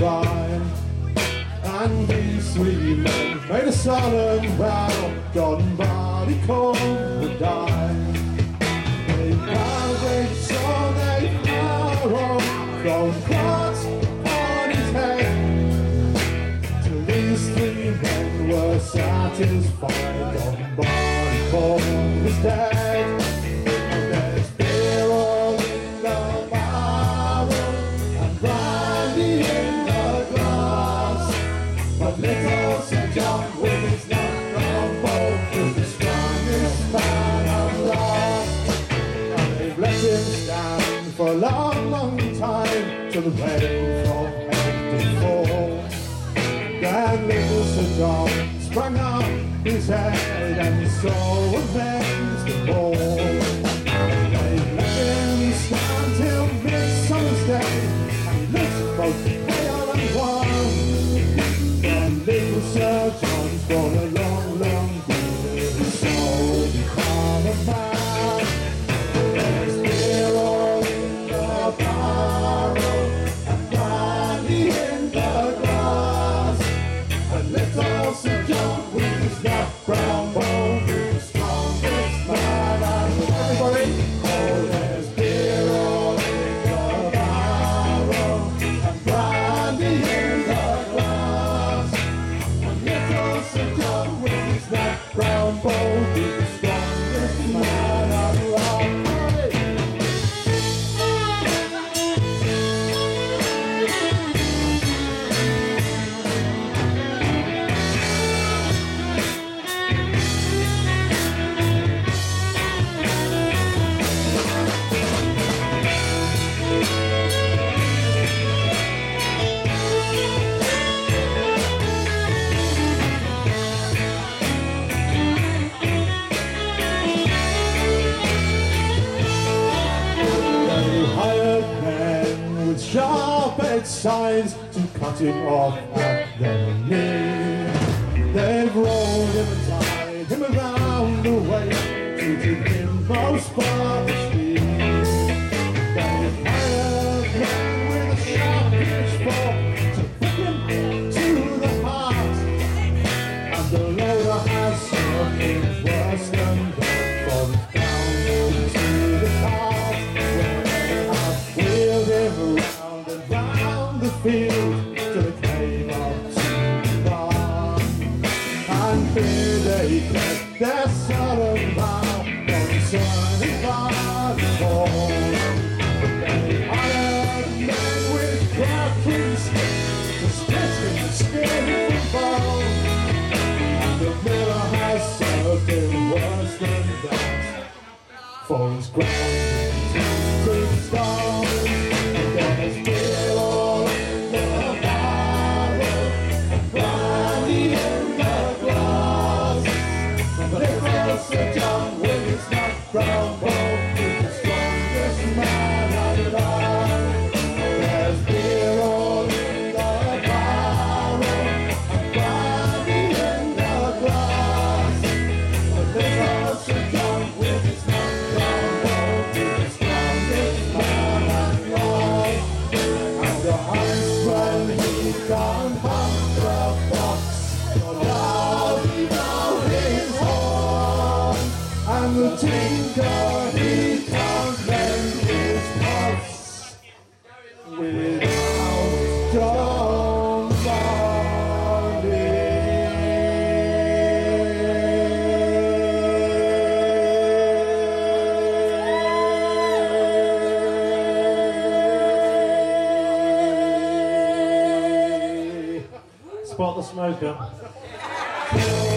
fine, and these three men made a solemn vow, God and Barleycorn would die. They vowed so they arrow from clots on his head, till these three men were satisfied, God and Barleycorn was dead. And there's beer all in the barrel and brandy in the glass, but little Sir John with his nut on both was the strongest man alive. And they've let him stand for a long, long time till the rain from heaven did fall. Then little Sir John sprang up his head and so amazed them all. They let him stand till Midsummer's Day, and he looked both pale and wan. Then little Sir John's gone a long, long way, his soul become a man. There's beer all in the barrel and brandy in the glass, and little Sir John with his nut brown bone is the strongest man alive. Everybody! Oh, there's beer all in the barrel and brandy in the glass, and little Sir John with his nut brown bone is the strongest man alive. Sharp-edged signs to cut him off at their knee. They've rolled him and tied him around the waist, treating him most barbariously. They've hired men with a sharp pitchfork to prick him to the heart, and the loader has served him worse than death, for it's down into the cart, where they have wheeled him around and round the field to the cave of Bar. And here they kept their solemn vow concerning Barleycorn. They hired men with cracking sticks to split him skin from bone, and the miller has served him worse than that, for his ground is stone. There's beer all in the barrel and brandy in the glass, but little Sir John with his nut brown bone is the strongest man alive. There's beer all in the barrel and brandy in the glass, but little Sir John with his nut brown bone is the strongest man alive. And the huntsman he can't hunt the fox, but now he knows his horn, and the tinker he can't mend his pots without John Barley. Spot the smoker.